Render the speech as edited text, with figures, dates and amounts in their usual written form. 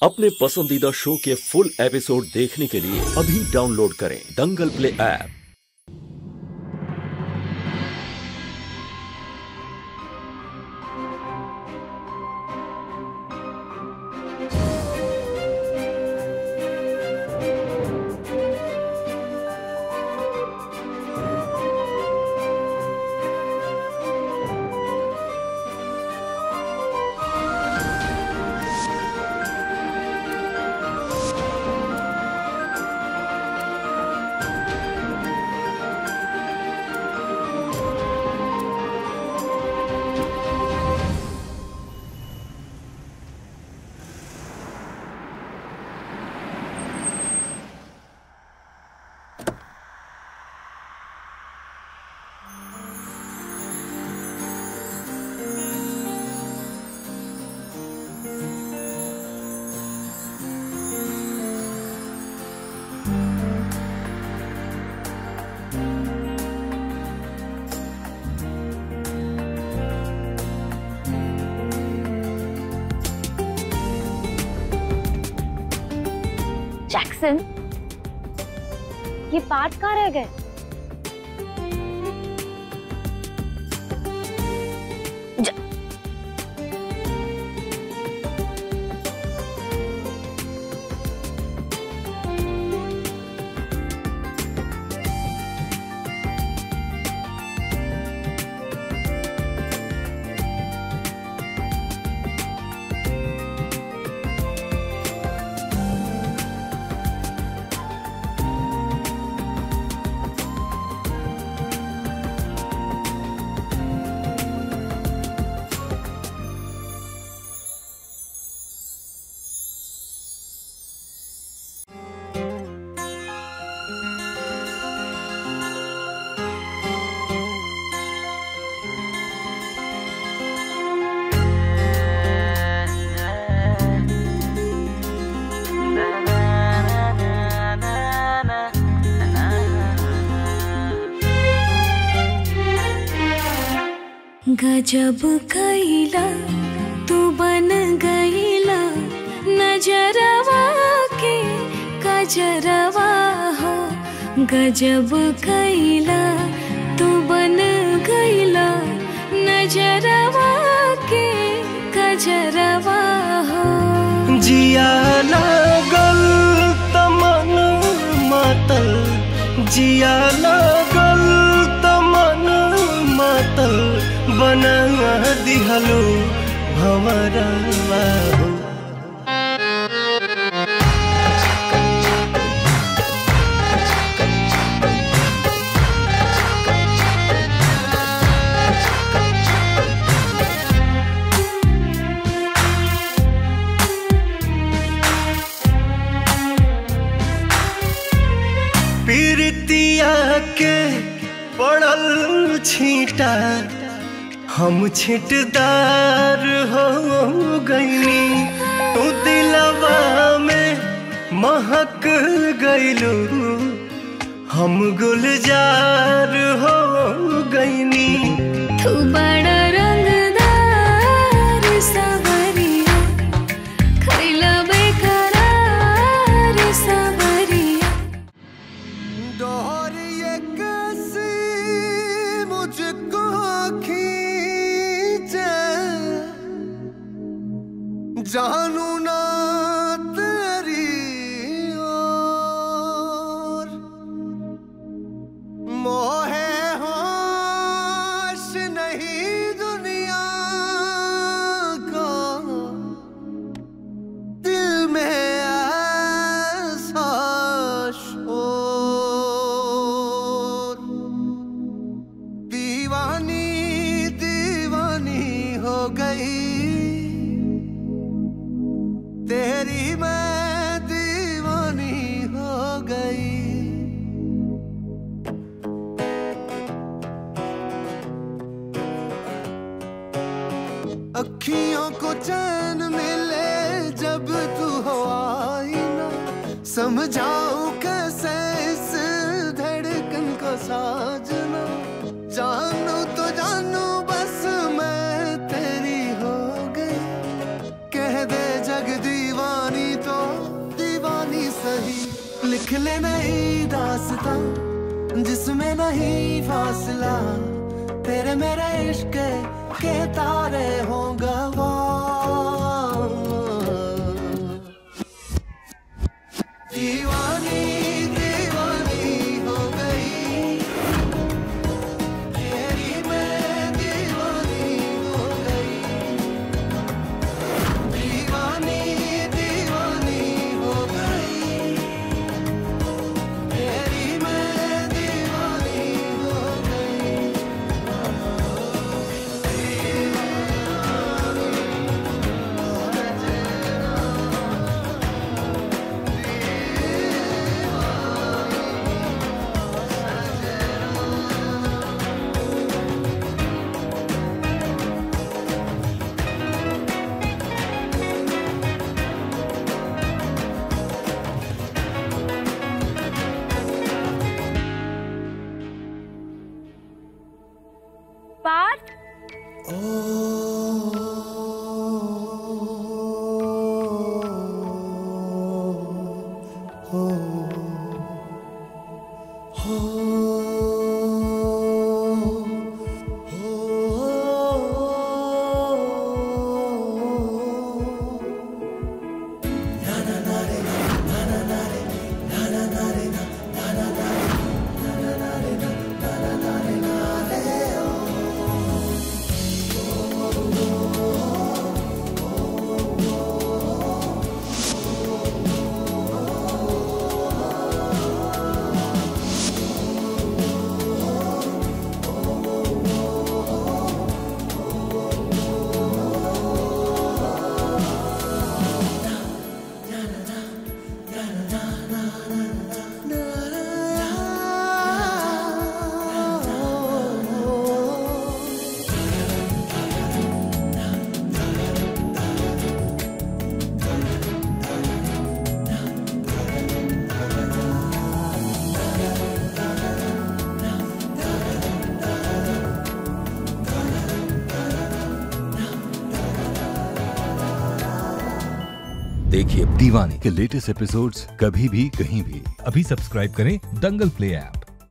अपने पसंदीदा शो के फुल एपिसोड देखने के लिए अभी डाउनलोड करें दंगल प्ले ऐप। जैक्सन, ये पार्ट कहाँ रह गए? गजब कैला तू बन गईला नजरवा के कजरवा हो। गजब कैला तू बन गईला नजरवा के कजरवा हो। जिया लागल तमन मातल, जिया लागल तमन मातल, बना दिहलो हमारा हो। पीरतिया के पड़ल छींटा, हम छिटदार हो गईनी। तू दिलवा में महक गईलू, हम गुलजार हो गईनी। तू बड़ा रंगदार सवरिया, खैला बेकरार सवरिया। डोर ये कैसी मुझको जानू ना तेरी ओर, मोहे होश नहीं दुनिया को, दिल में ऐसा शोर। दीवानी दीवानी हो गई तेरी, मैं दीवानी हो गई। अखियों को चैन मिले जब तू हो आई ना, समझाऊं कैसे इस धड़कन को साजना। जानू तो जानू बस मैं तेरी हो गई, कह दे जग दीवानी लिख ले नई दास्तां जिसमें नहीं फासला, तेरे मेरे इश्क के तारे हों गवाह। दीवानी दीवानी हो गई तेरी, मैं दीवानी हो गई। दीवानी दीवानी हो गई तेरी, मैं दीवानी हो गई। पार्थ, देखिए दीवानी के लेटेस्ट एपिसोड्स कभी भी कहीं भी। अभी सब्सक्राइब करें दंगल प्ले ऐप।